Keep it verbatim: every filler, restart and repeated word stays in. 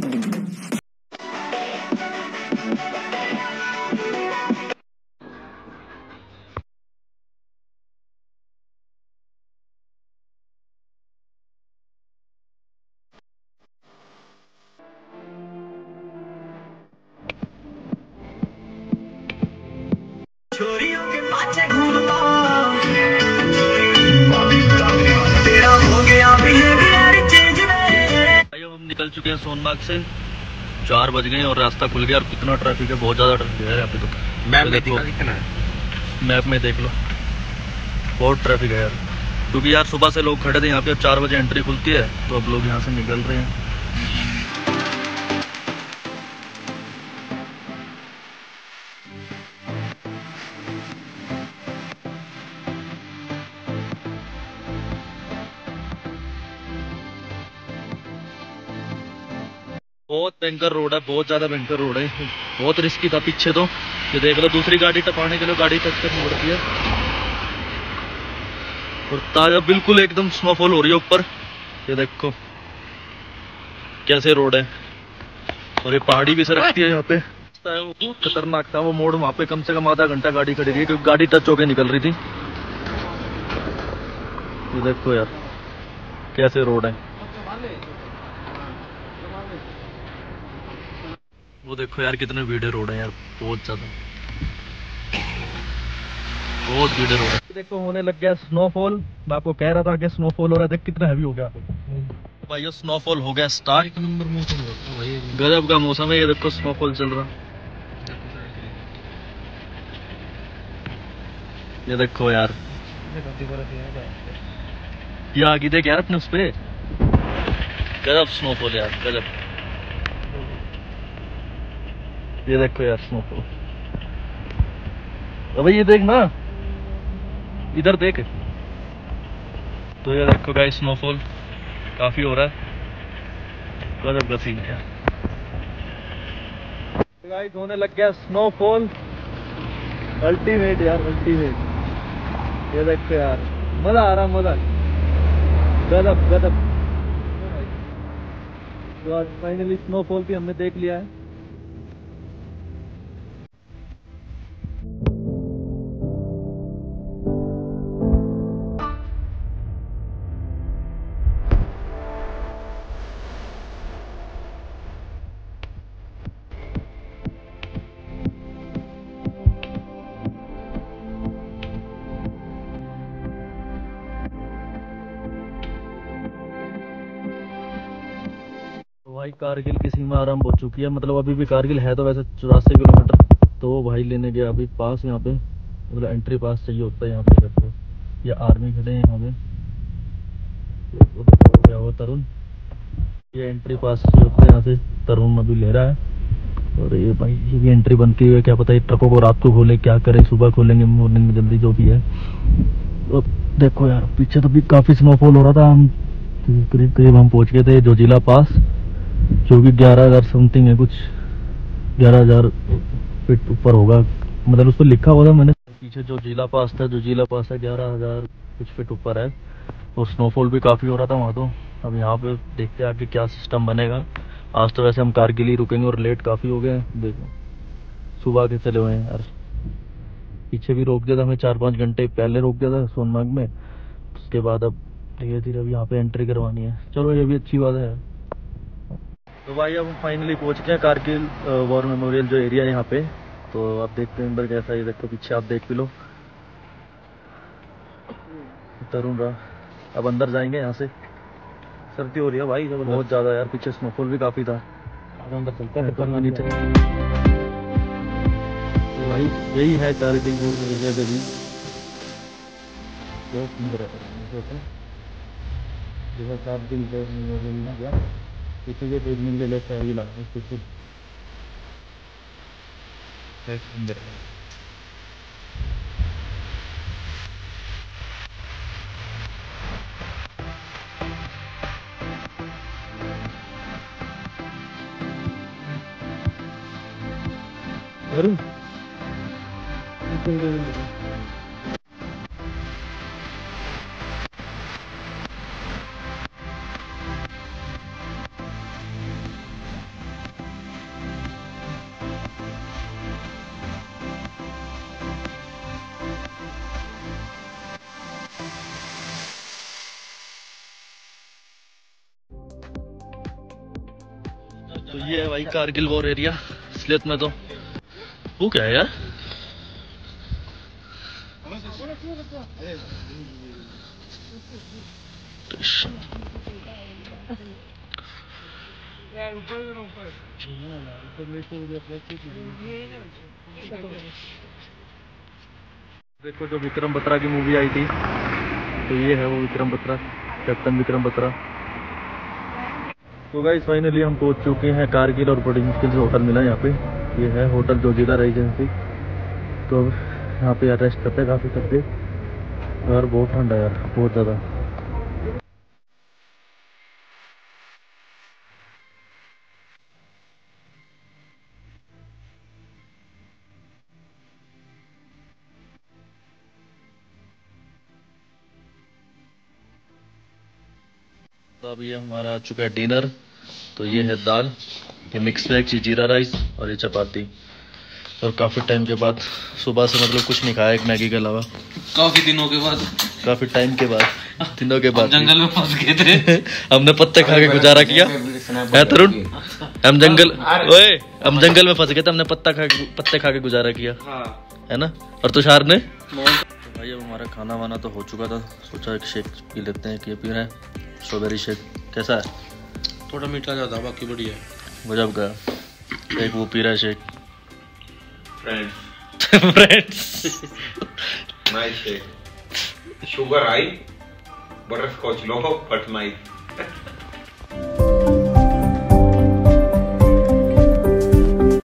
छोरियों के पाछे घूमता तेरा हो गया बिहेवियर चेंज में। हम निकल चुके हैं सोनमार्ग से, चार बज गए और रास्ता खुल गया और कितना ट्रैफिक है, बहुत ज़्यादा ट्रैफिक है यहाँ पे। तो मैप में देखो, मैप में देख लो, बहुत ट्रैफिक है यार। क्योंकि यार सुबह से लोग खड़े थे यहाँ पे, अब चार बजे एंट्री खुलती है तो अब लोग यहाँ से निकल रहे हैं। बहुत भयंकर रोड है, बहुत ज्यादा भयंकर रोड है, बहुत रिस्की था पीछे तो। ये देख लो, दूसरी गाड़ी टपाने के लिए गाड़ी टच करनी पड़ती है। और ताजा बिल्कुल एकदम स्नोफॉल हो रही है ऊपर, ये देखो कैसे रोड है। और ये पहाड़ी भी सरकती है यहाँ पे, खतरनाक था वो मोड़। वहाँ पे कम से कम आधा घंटा गाड़ी खड़ी रही क्योंकि गाड़ी टच होके निकल रही थी। ये देखो यार कैसे रोड है, वो देखो यार कितने भीड़े रोड है यार, बहुत ज्यादा, बहुत भीड़े रोड है। देखो होने लग गया स्नोफॉल, मैं आपको कह रहा था कि स्नोफॉल हो रहा है, देख कितना हैवी हो गया भाई। ये स्नोफॉल हो गया स्टार्ट, एक नंबर मौसम है भाई, गजब का मौसम है। ये देखो स्नोफॉल चल रहा, ये देखो यार, ये आगे देख यार अपने उस पे, गजब स्नोफॉल यार, गजब। ये देखो यार स्नोफॉल, अबे ये देख ना, इधर देख। तो ये देखो गाइस स्नोफॉल काफी हो रहा है, गजब का सीन है गाइस। होने लग गया स्नोफॉल, अल्टीमेट यार, अल्टीमेट। ये देखो यार, मजा आ रहा, मजा, गजब गजब। तो आज फाइनली स्नोफॉल भी हमने देख लिया है। भाई कारगिल की सीमा आरंभ हो चुकी है, मतलब अभी भी कारगिल है तो वैसे चौरासी किलोमीटर। तो भाई लेने गया अभी पास यहाँ पे, मतलब एंट्री पास चाहिए होता है यहाँ पे। देखो ये आर्मी खड़े हैं यहाँ पे, क्या हुआ तरुण, ये एंट्री पास चाहिए होता है यहाँ से, तरुण अभी ले रहा है। और ये भाई ये भी एंट्री बनती हुई है, क्या पता ये ट्रकों को रात को खोले, क्या करें, सुबह खोलेंगे मॉर्निंग में जल्दी, जो भी है। तो देखो यार पीछे तो भी काफी स्नोफॉल हो रहा था, हम करीब करीब हम पहुंच गए थे जोजिला पास, जो कि ग्यारह हजार समथिंग है, कुछ ग्यारह हजार फीट ऊपर होगा, मतलब उस पर लिखा हुआ था मैंने। पीछे जो जिला पास था, जो जिला पास है ग्यारह हजार कुछ फीट ऊपर है, और स्नोफॉल भी काफ़ी हो रहा था वहाँ तो। अब यहाँ पे देखते हैं आगे क्या सिस्टम बनेगा। आज तो वैसे हम कारगिल ही रुकेंगे और लेट काफ़ी हो गए, देखो सुबह के चले हुए हैं यार। पीछे भी रोक दिया था हमें, चार पाँच घंटे पहले रोक दिया था सोनमार्ग में, उसके बाद अब धीरे धीरे अब यहाँ पे एंट्री करवानी है। चलो ये भी अच्छी बात है। तो भाई अब हम फाइनली पहुंच गए कारगिल वॉर मेमोरियल जो एरिया है यहाँ पे। तो आप देखते हैं अंदर कैसा है, देखो पीछे आप देख भी लो, तरुण रहा। अब अंदर जाएंगे यहाँ से, सर्दी हो रही है भाई बहुत ज़्यादा यार, पीछे स्नोफॉल भी काफ़ी था। अंदर चलता है तो नीचे, तो भाई यही है कारगिल वॉर एरिया भी, बहुत सुंदर है। जैसा कारगिल गया पीछे के देखने के लिए सही लगा, कुछ सुंदर है। वरुण तो ये है भाई कारगिल वॉर एरिया स्लेत में। तो वो क्या है यार, देखो जो विक्रम बत्रा की मूवी आई थी, तो ये है वो विक्रम बत्रा, कैप्टन विक्रम बत्रा। तो गाइस फाइनली हम पहुंच चुके हैं कारगिल और बड़ी मुश्किल से होटल मिला यहाँ पे। ये है होटल जोजिला रेजिडेंसी। तो यहाँ पे यार रेस्ट करते हैं काफ़ी थक गए यार, बहुत ठंडा है यार, बहुत ज़्यादा। तो अभी ये हमारा आ चुका है डिनर। तो ये है दाल, ये मिक्स वेज, जीरा राइस और ये चपाती। और काफ़ी टाइम के बाद, सुबह से मतलब कुछ नहीं खाया एक मैगी के अलावा, काफी दिनों के बाद, काफ़ी टाइम के बाद, दिनों के बाद जंगल में फंस गए थे। हमने पत्ते खा के गुजारा किया है तरुण। हम जंगल ओए हम जंगल में फंस गए थे, हमने पत्ता खा के पत्ते खा के गुजारा किया है ना। और तुषार ने तो भाई अब हमारा खाना वाना तो हो चुका था, सोचा एक शेक पी लेते हैं। कि पी रहे हैं स्ट्रॉबेरी शेक, कैसा है? थोड़ा मीठा ज्यादा, बाकी बढ़िया है। गजब का। एक वो पी रहा है shake, friends friends nice shake, sugar high, butterscotch low, but nice.